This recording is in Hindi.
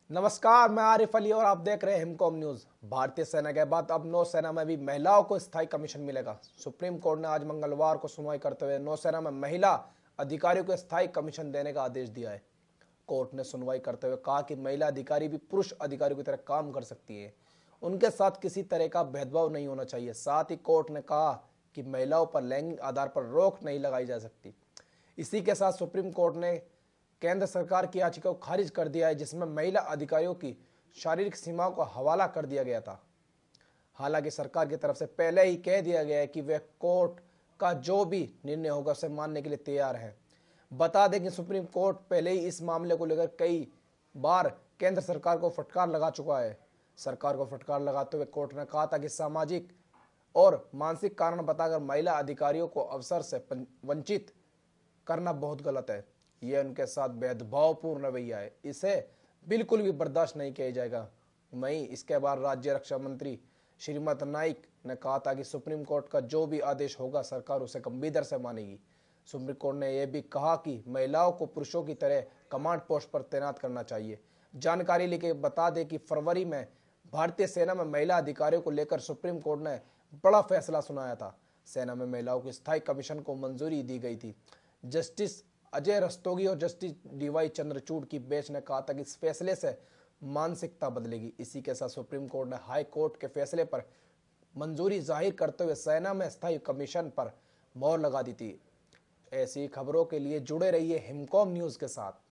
नमस्कार, मैं आरिफ अली और आप देख रहे हैं हिमकॉम न्यूज। भारतीय सेना के बाद अब नौसेना में भी महिलाओं को स्थायी कमीशन मिलेगा। सुप्रीम कोर्ट ने आज मंगलवार को सुनवाई करते हुए नौसेना में महिला अधिकारियों को स्थायी कमीशन देने का आदेश दिया है। कोर्ट ने सुनवाई करते हुए कहा कि महिला अधिकारी भी पुरुष अधिकारियों की तरह काम कर सकती है, उनके साथ किसी तरह का भेदभाव नहीं होना चाहिए। साथ ही कोर्ट ने कहा कि महिलाओं पर लैंगिक आधार पर रोक नहीं लगाई जा सकती। इसी के साथ सुप्रीम कोर्ट ने केंद्र सरकार की याचिका को खारिज कर दिया है, जिसमें महिला अधिकारियों की शारीरिक सीमाओं को हवाला कर दिया गया था। हालांकि सरकार की तरफ से पहले ही कह दिया गया है कि वे कोर्ट का जो भी निर्णय होगा उसे मानने के लिए तैयार है। बता दें कि सुप्रीम कोर्ट पहले ही इस मामले को लेकर कई बार केंद्र सरकार को फटकार लगा चुका है। सरकार को फटकार लगाते हुए कोर्ट ने कहा था कि सामाजिक और मानसिक कारण बताकर महिला अधिकारियों को अवसर से वंचित करना बहुत गलत है। यह उनके साथ भेदभावपूर्ण रवैया है, इसे बिल्कुल भी बर्दाश्त नहीं किया जाएगा। वहीं इसके बाद राज्य रक्षा मंत्री श्रीमती नाइक ने कहा था कि सुप्रीम कोर्ट का जो भी आदेश होगा सरकार उसे गंभीरता से मानेगी। सुप्रीम कोर्ट ने यह भी कहा कि महिलाओं को पुरुषों की तरह कमांड पोस्ट पर तैनात करना चाहिए। जानकारी लेके बता दें कि फरवरी में भारतीय सेना में महिला अधिकारियों को लेकर सुप्रीम कोर्ट ने बड़ा फैसला सुनाया था। सेना में महिलाओं की स्थायी कमीशन को मंजूरी दी गई थी। जस्टिस अजय रस्तोगी और जस्टिस डीवाई चंद्रचूड़ की बेंच ने कहा था कि इस फैसले से मानसिकता बदलेगी। इसी के साथ सुप्रीम कोर्ट ने हाई कोर्ट के फैसले पर मंजूरी जाहिर करते हुए सेना में स्थायी कमीशन पर मोहर लगा दी थी। ऐसी खबरों के लिए जुड़े रहिए हिमकॉम न्यूज के साथ।